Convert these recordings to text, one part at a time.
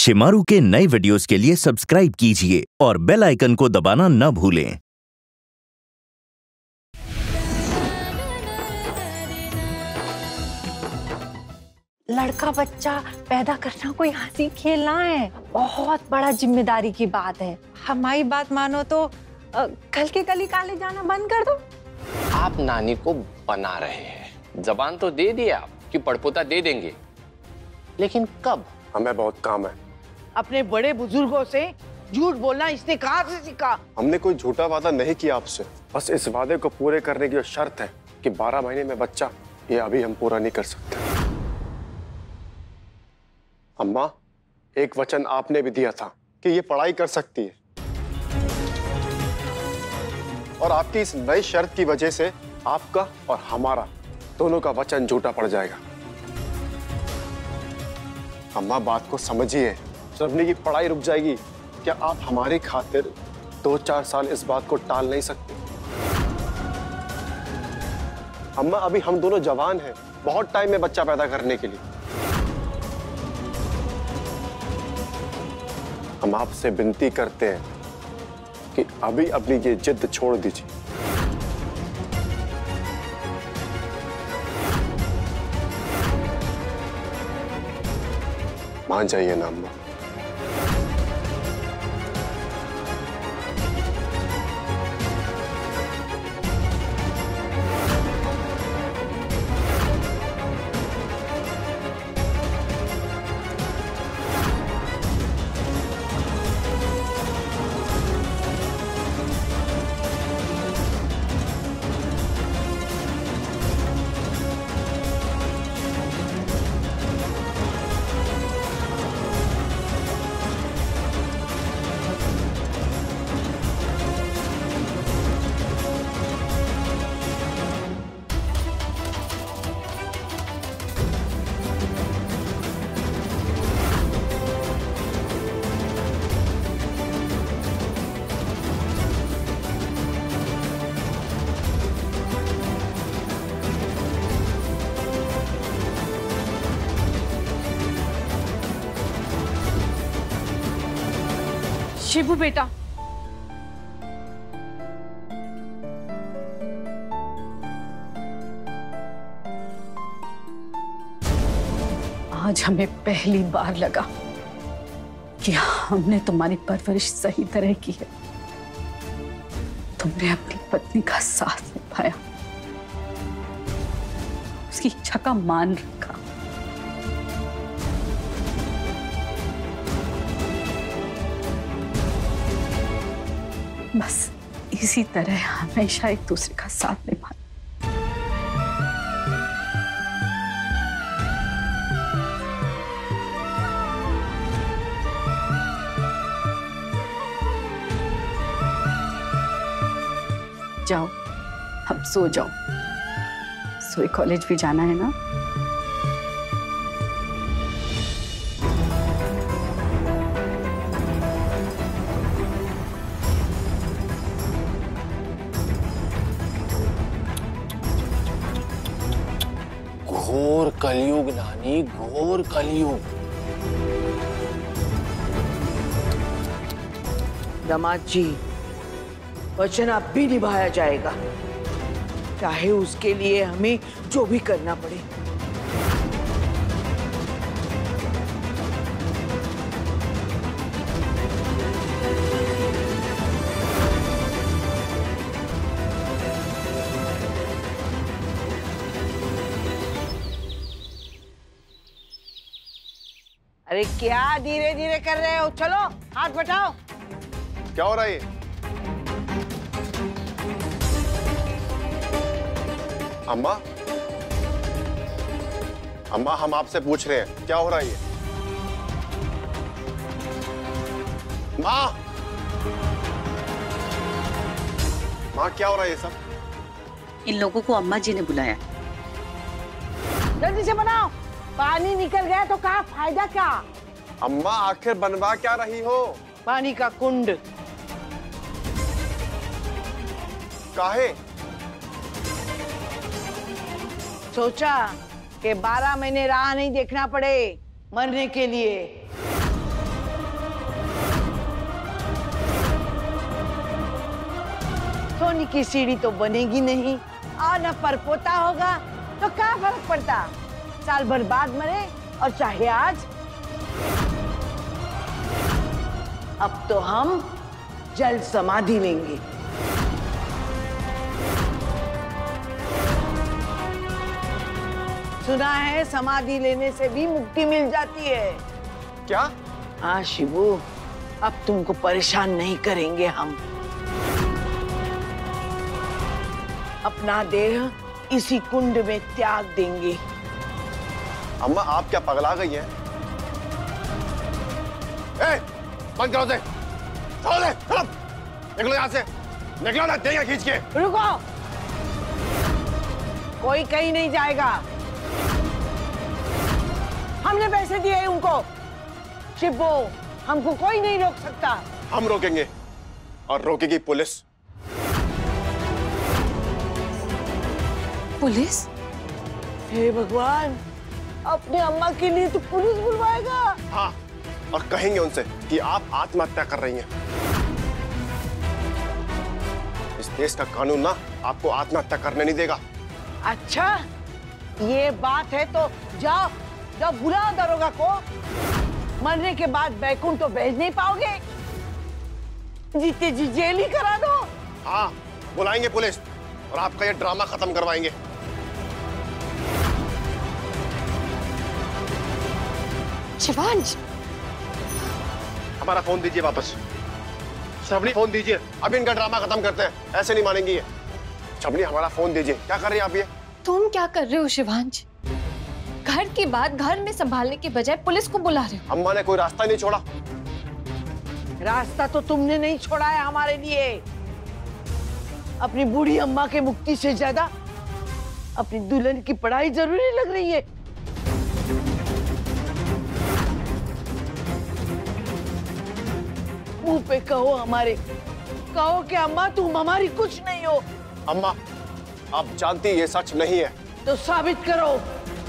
शिमारू के नए वीडियोस के लिए सब्सक्राइब कीजिए और बेल आइकन को दबाना न भूलें। लड़का बच्चा पैदा करना कोई हंसी खेल ना है, बहुत बड़ा जिम्मेदारी की बात है। हमारी बात मानो तो कल के कल ही काले जाना बंद कर दो। आप नानी को बना रहे हैं, जबान तो दे दिए आप कि पड़पोता दे देंगे, लेकिन कब? हमें बहुत काम है। अपने बड़े बुजुर्गों से झूठ बोलना इसने कहाँ से सीखा? हमने कोई झूठा वादा नहीं किया आपसे, बस इस वादे को पूरे करने की शर्त है कि 12 महीने में बच्चा, ये अभी हम पूरा नहीं कर सकते। अम्मा, एक वचन आपने भी दिया था कि ये पढ़ाई कर सकती है, और आपकी इस नई शर्त की वजह से आपका और हमारा दोनों का वचन झूठा पड़ जाएगा। अम्मा, बात को समझिए, श्रवणी की पढ़ाई रुक जाएगी। क्या आप हमारी खातिर 2-4 साल इस बात को टाल नहीं सकते? अम्मा, अभी हम दोनों जवान हैं, बहुत टाइम है बच्चा पैदा करने के लिए। हम आपसे विनती करते हैं कि अभी अपनी ये जिद छोड़ दीजिए। मान जाइए ना अम्मा। शिबू बेटा, आज हमें पहली बार लगा कि हमने तुम्हारी परवरिश सही तरह की है। तुमने अपनी पत्नी का साथ निभाया, उसकी इच्छा का मान रखा। बस इसी तरह हमेशा एक दूसरे का साथ निभाना। जाओ, अब सो जाओ, सोए कॉलेज भी जाना है ना। घोर कलयुग नानी, घोर कलयुग। दामाद जी, वचन अब भी निभाया जाएगा, चाहे उसके लिए हमें जो भी करना पड़े। अरे क्या धीरे धीरे कर रहे हो? चलो हाथ बटाओ। क्या हो रहा है? अम्मा, अम्मा, हम आपसे पूछ रहे हैं, क्या हो रहा है? माँ, माँ, क्या हो रहा है ये सब? इन लोगों को अम्मा जी ने बुलाया। जल्दी से बनाओ, पानी निकल गया तो क्या फायदा क्या? अम्मा, आखिर बनवा क्या रही हो? पानी का कुंड। काहे? सोचा कि 12 महीने राह नहीं देखना पड़े मरने के लिए। सोने की सीढ़ी तो बनेगी नहीं और न परपोता होगा तो क्या फर्क पड़ता। साल भर बाद मरे और चाहे आज। अब तो हम जल समाधि लेंगे। सुना है समाधि लेने से भी मुक्ति मिल जाती है। क्या? हाँ शिवू, अब तुमको परेशान नहीं करेंगे हम। अपना देह इसी कुंड में त्याग देंगे। अम्मा आप क्या पगला गई हैं? बंद करो से, छोड़ दे, चलो, निकलो यहाँ से, निकलो ना, देंगे खींच के। रुको, कोई कहीं नहीं जाएगा। हमने पैसे दिए उनको। शिबू, हमको कोई नहीं रोक सकता। हम रोकेंगे और रोकेगी पुलिस। पुलिस? हे भगवान, अपने अम्मा के लिए तो पुलिस बुलवाएगा। हाँ, और कहेंगे उनसे कि आप आत्महत्या कर रही हैं। इस देश का कानून ना आपको आत्महत्या करने नहीं देगा। अच्छा, ये बात है तो जाओ जाओ बुलाओ दरोगा को। मरने के बाद वैकुंठ तो भेज नहीं पाओगे, जीते जी जेल ही करा दो। हाँ, बुलाएंगे पुलिस और आपका ये ड्रामा खत्म करवाएंगे। शिवांश, हमारा फोन दीजिए वापस। श्रवणी, फोन दीजिए, अब इनका ड्रामा खत्म करते हैं, ऐसे नहीं मानेंगी ये। श्रवणी, हमारा फोन दीजिए। क्या कर रही हैं आप ये? तुम क्या कर रहे हो शिवांश? घर की बात घर में संभालने के बजाय पुलिस को बुला रहे हो। अम्मा ने कोई रास्ता नहीं छोड़ा। रास्ता तो तुमने नहीं छोड़ा है हमारे लिए। अपनी बूढ़ी अम्मा के मुक्ति से ज्यादा अपनी दुल्हन की पढ़ाई जरूरी लग रही है। मुंह पे कहो हमारे, कहो कि अम्मा तुम हमारी कुछ नहीं हो। अम्मा, आप जानती ये सच नहीं है। तो साबित करो।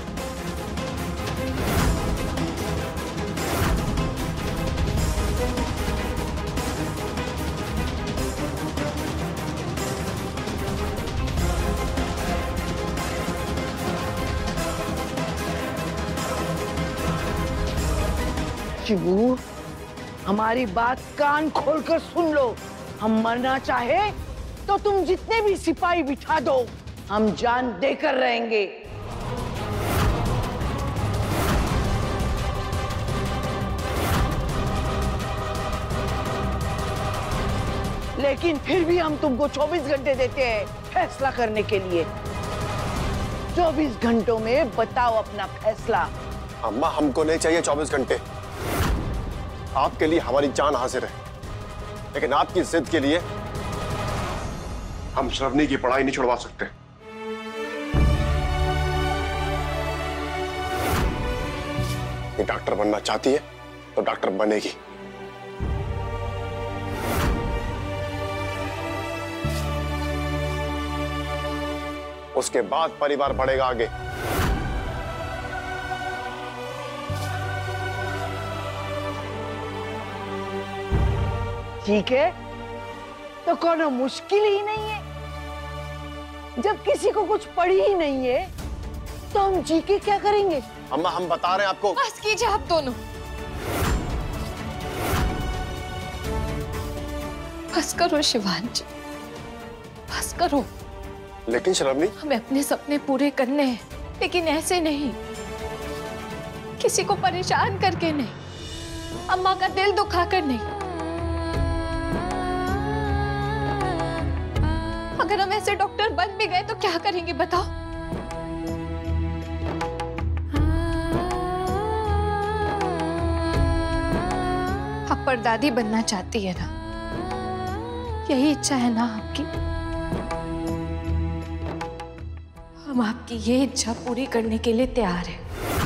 शिबू, हमारी बात कान खोलकर सुन लो। हम मरना चाहे तो तुम जितने भी सिपाही बिठा दो, हम जान देकर रहेंगे। लेकिन फिर भी हम तुमको 24 घंटे देते हैं फैसला करने के लिए। 24 घंटों में बताओ अपना फैसला। अम्मा, हमको नहीं चाहिए 24 घंटे। आपके लिए हमारी जान हाजिर है, लेकिन आपकी जिद के लिए हम श्रवणी की पढ़ाई नहीं छुड़वा सकते। ये डॉक्टर बनना चाहती है तो डॉक्टर बनेगी। उसके बाद परिवार बढ़ेगा आगे। ठीक है, तो कोनो मुश्किल ही नहीं है। जब किसी को कुछ पड़ी ही नहीं है तो हम जी के क्या करेंगे? अम्मा, हम बता रहे हैं आपको। बस कीजिए आप दोनों, बस करो शिवांश, बस करो। लेकिन श्रवणी, हमें अपने सपने पूरे करने हैं, लेकिन ऐसे नहीं, किसी को परेशान करके नहीं, अम्मा का दिल दुखा कर नहीं। अगर हम ऐसे डॉक्टर बन भी गए तो क्या करेंगे बताओ? आप परदादी बनना चाहती है ना? यही इच्छा है ना आपकी? हम आपकी ये इच्छा पूरी करने के लिए तैयार हैं।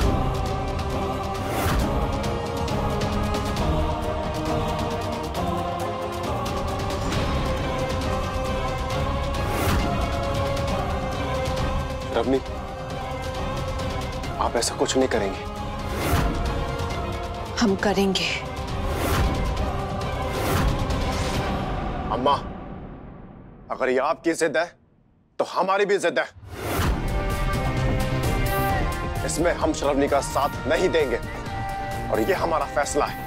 रवनी, आप ऐसा कुछ नहीं करेंगे। हम करेंगे। अम्मा, अगर ये आपकी जिद है तो हमारी भी जिद है। इसमें हम श्रवणी का साथ नहीं देंगे और ये हमारा फैसला है।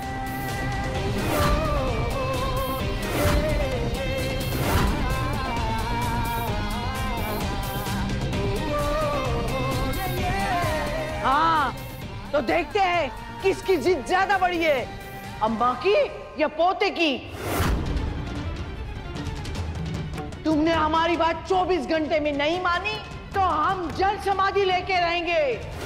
हाँ, तो देखते हैं किसकी जिद ज्यादा बड़ी है, अम्मा की या पोते की। तुमने हमारी बात 24 घंटे में नहीं मानी तो हम जल समाधि लेके रहेंगे।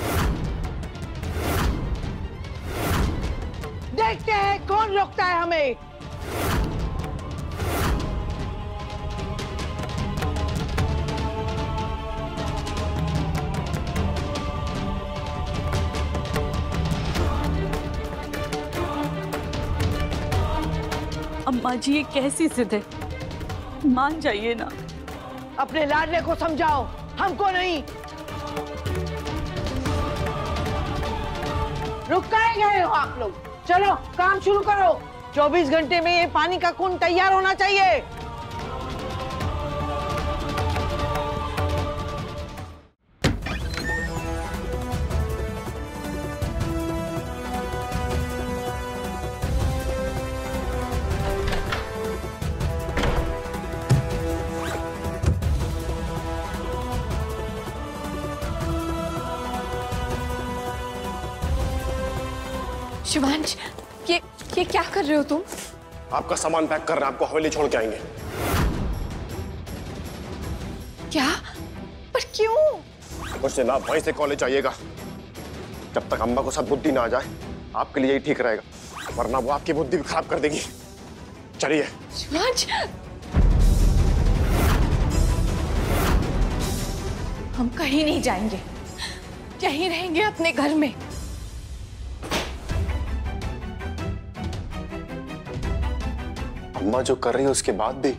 देखते हैं कौन रोकता है हमें। अम्मा जी ये कैसी जिद है, मान जाइए ना। अपने लाडले को समझाओ, हमको नहीं। रुक काहे गए हो आप लोग? चलो काम शुरू करो। 24 घंटे में ये पानी का कुंड तैयार होना चाहिए। शिवांश, ये क्या कर रहे हो तुम? आपका सामान पैक कर रहे हैं, आपको हवेली छोड़ के आएंगे। क्या? पर क्यों? कुछ दिन आप वहीं से कॉलेज आइएगा। जब तक अम्मा को सद्बुद्धि ना आ जाए आपके लिए यही ठीक रहेगा, वरना वो आपकी बुद्धि भी खराब कर देगी। चलिए। शिवांश, हम कहीं नहीं जाएंगे, यहीं रहेंगे अपने घर में। अम्मा जो कर रही है उसके बाद भी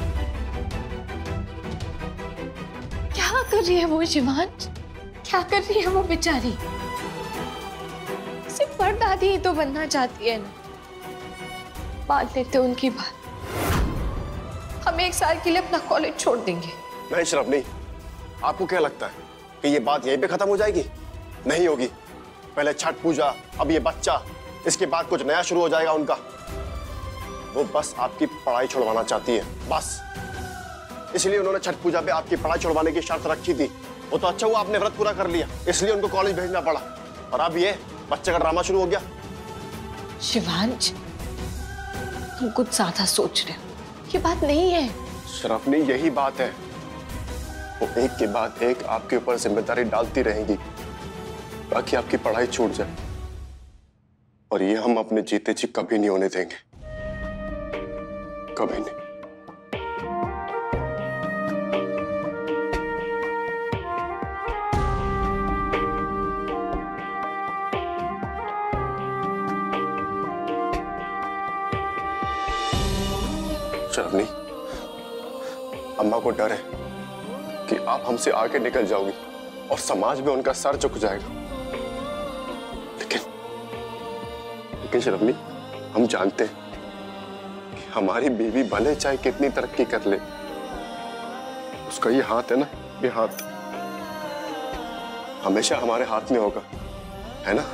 क्या कर रही है वो शिवांश? क्या कर रही है वो बेचारी? सिर्फ बड़ दादी ही तो बनना चाहती है ना। मान लेते उनकी बात, हम 1 साल के लिए अपना कॉलेज छोड़ देंगे। नहीं श्रवणी, आपको क्या लगता है कि ये बात यहीं पे खत्म हो जाएगी? नहीं होगी। पहले छठ पूजा, अब ये बच्चा, इसके बाद कुछ नया शुरू हो जाएगा उनका। वो बस आपकी पढ़ाई छुड़वाना चाहती है, बस। इसलिए उन्होंने छठ पूजा पे आपकी पढ़ाई छुड़वाने की शर्त रखी थी। वो तो अच्छा हुआ आपने व्रत पूरा कर लिया, इसलिए उनको कॉलेज भेजना पड़ा। और अब ये बच्चे का ड्रामा शुरू हो गया। शिवांश, तुम कुछ ज्यादा सोच रहे हो, ये बात नहीं है। श्रवणी, यही बात है। वो एक के बाद एक आपके ऊपर जिम्मेदारी डालती रहेंगी ताकि आपकी पढ़ाई छूट जाए, और ये हम अपने जीते जी कभी नहीं होने देंगे, कभी नहीं। श्रवणी, अम्मा को डर है कि आप हमसे आगे निकल जाओगी और समाज में उनका सर झुक जाएगा। लेकिन श्रवणी, हम जानते हैं कि हमारी बीवी भले चाहे कितनी तरक्की कर ले, उसका ये हाथ है ना, ये हाथ हमेशा हमारे हाथ में होगा, है ना?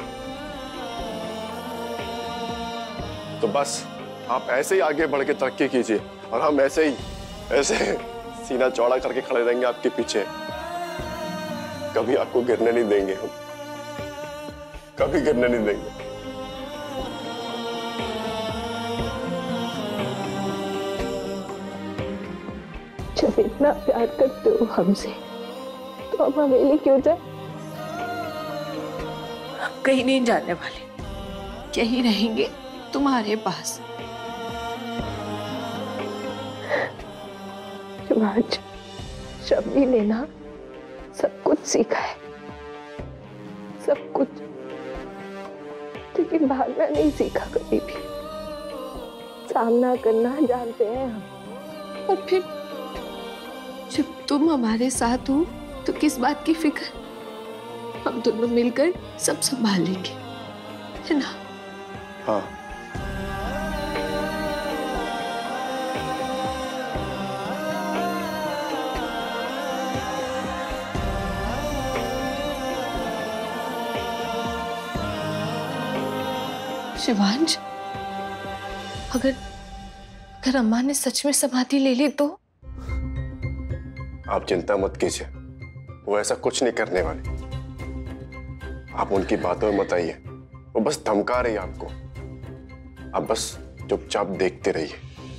तो बस आप ऐसे ही आगे बढ़ के तरक्की कीजिए और हम ऐसे ही, ऐसे सीना चौड़ा करके खड़े रहेंगे आपके पीछे। कभी आपको गिरने नहीं देंगे, हम कभी गिरने नहीं देंगे। जब इतना प्यार करते हो हमसे तो हम हवेली क्यों जाए? हम कहीं नहीं जाने वाले, यहीं रहेंगे तुम्हारे पास। शिवांश, शबनी ने ना सब कुछ सीखा है, सब कुछ, लेकिन भागना नहीं सीखा कभी भी। सामना करना जानते हैं हम। और फिर जब तुम हमारे साथ हो तो किस बात की फिक्र? हम दोनों मिलकर सब संभालेंगे, है ना? हाँ। शिवांश, अगर अम्मा ने सच में समाधि ले ली तो? आप चिंता मत कीजिए, वो ऐसा कुछ नहीं करने वाली। आप उनकी बातों में मत आइए, वो बस धमका रही है आपको। आप बस चुपचाप देखते रहिए।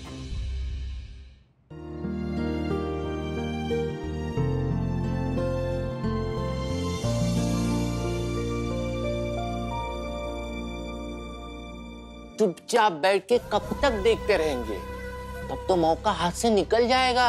चुपचाप बैठ के कब तक देखते रहेंगे? तब तो मौका हाथ से निकल जाएगा।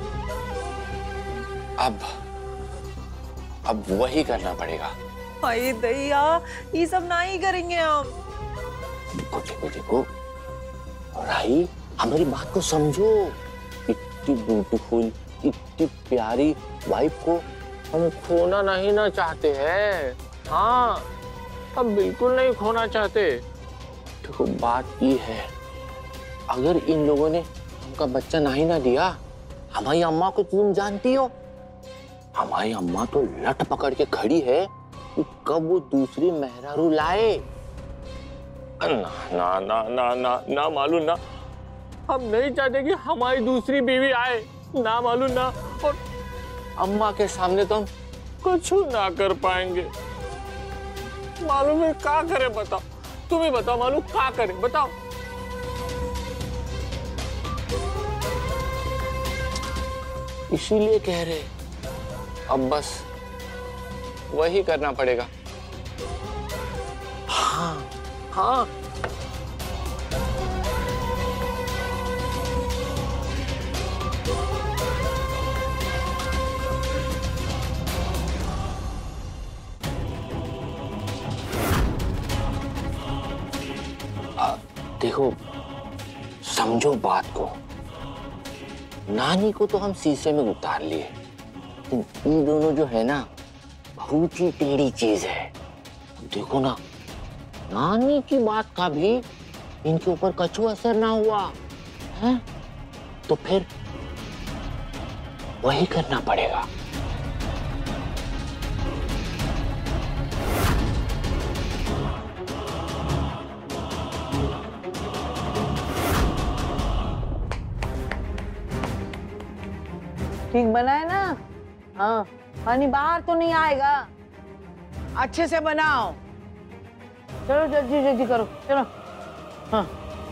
अब वही करना पड़ेगा। हाय दैया, ये सब ना ही करेंगे हम। देखो राही, हमारी बात को समझो। इतनी ब्यूटीफुल, इतनी प्यारी वाइफ को हम खोना नहीं ना चाहते हैं। हाँ, हम बिल्कुल नहीं खोना चाहते। देखो बात ये है, अगर इन लोगों ने हमका बच्चा नहीं ना दिया, हमारी अम्मा को तुम जानती हो, हमारी अम्मा तो लट पकड़ के खड़ी है कि कब वो दूसरी मेहरारू लाए। ना ना ना ना ना ना मालूम ना, हम नहीं चाहते कि हमारी दूसरी बीवी आए, ना मालूम ना। और अम्मा के सामने तो हम कुछ ना कर पाएंगे। मालूम है क्या करे, बताओ, तुम ही बताओ मालूम क्या करे, बताओ। इसीलिए कह रहे, अब बस वही करना पड़ेगा। हाँ हाँ, देखो समझो बात को। नानी को तो हम शीशे में उतार लिए, लेकिन ये दोनों जो है ना, बहुत ही टेढ़ी चीज है। देखो ना, नानी की बात का भी इनके ऊपर कछु असर ना हुआ है, तो फिर वही करना पड़ेगा। ठीक बना है ना? हाँ, पानी बाहर तो नहीं आएगा। अच्छे से बनाओ। चलो जल्दी जल्दी करो, चलो। हाँ,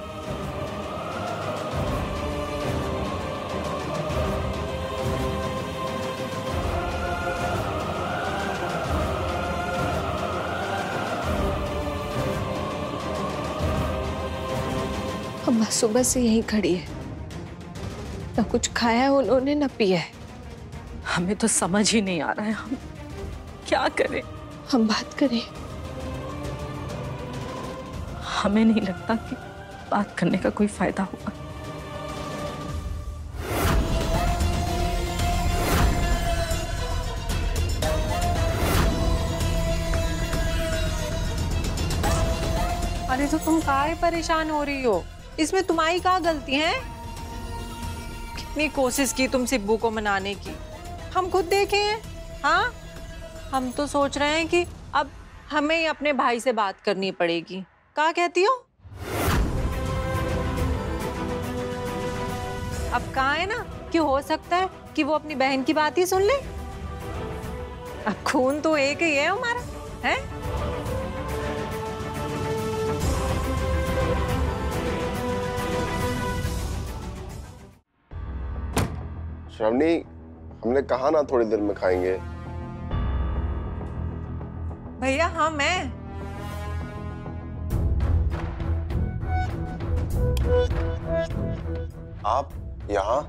अम्मा सुबह से यहीं खड़ी है, न कुछ खाया है उन्होंने, न पिया है। हमें तो समझ ही नहीं आ रहा है, हम क्या करें। हम बात करें? हमें नहीं लगता कि बात करने का कोई फायदा होगा। अरे तो तुम काहे परेशान हो रही हो? इसमें तुम्हारी क्या गलती है? कितनी कोशिश की तुम सिब्बू को मनाने की, हम खुद देखे हैं। हाँ, हम तो सोच रहे हैं कि अब हमें ही अपने भाई से बात करनी पड़ेगी। क्या कहती हो? अब कहाँ है ना कि हो सकता है कि वो अपनी बहन की बात ही सुन ले। अब खून तो एक ही है हमारा, है? श्रावणी, हमने कहा ना थोड़ी देर में खाएंगे। भैया हाँ, मैं आप यहाँ?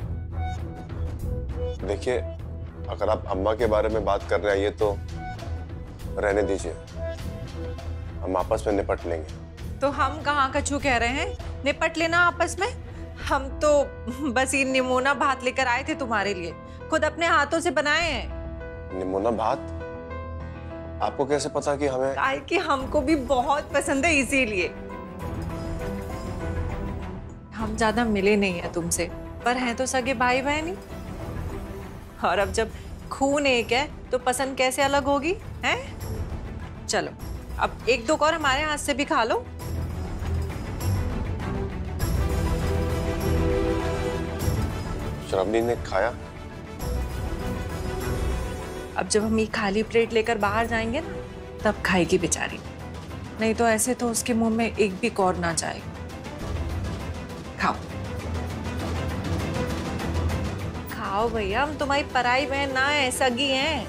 देखिए, अगर आप अम्मा के बारे में बात कर रहे हैं तो रहने दीजिए, हम आपस में निपट लेंगे। तो हम कहाँ कछू कह रहे हैं निपट लेना आपस में। हम तो बस ये निमोना भात लेकर आए थे तुम्हारे लिए, खुद अपने हाथों से बनाए हैं। निमोना भात? आपको कैसे पता कि हमें? काहे कि हमको भी बहुत पसंद है, इसीलिए। हम ज्यादा मिले नहीं है तुमसे, पर हैं तो सगे भाई बहन ही। और अब जब खून एक है तो पसंद कैसे अलग होगी, हैं? चलो अब एक दो और हमारे हाथ से भी खा लो। श्रावणी ने खाया? अब जब हम ये खाली प्लेट लेकर बाहर जाएंगे ना, तब खाएगी बेचारी, नहीं तो ऐसे तो उसके मुंह में एक भी कौर ना जाए। खाओ खाओ भैया, हम तुम्हारी पराई बहन ना है, सगी हैं।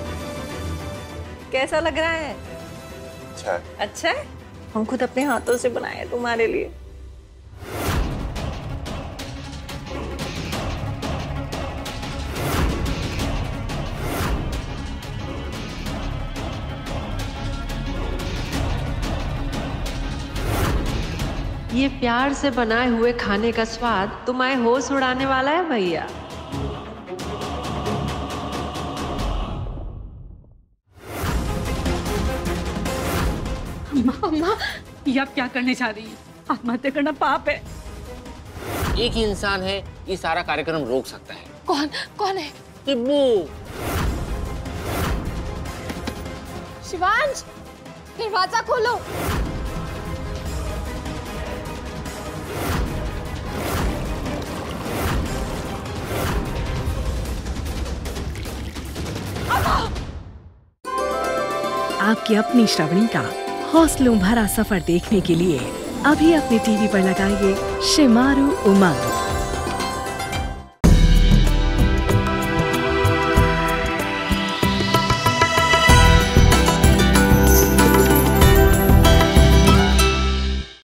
कैसा लग रहा है? अच्छा है। अच्छा है? हम खुद अपने हाथों से बनाए तुम्हारे लिए। ये प्यार से बनाए हुए खाने का स्वाद तुम्हारे होश उड़ाने वाला है भैया। अम्मा, ये आप क्या करने जा रही हैं? आत्महत्या करना पाप है। एक ही इंसान है ये सारा कार्यक्रम रोक सकता है। कौन कौन है? टिब्बू। शिवांश, दरवाजा खोलो। आपकी अपनी श्रावणी का हौसलों भरा सफर देखने के लिए अभी अपने टीवी पर लगाइए शिमारू उमंग।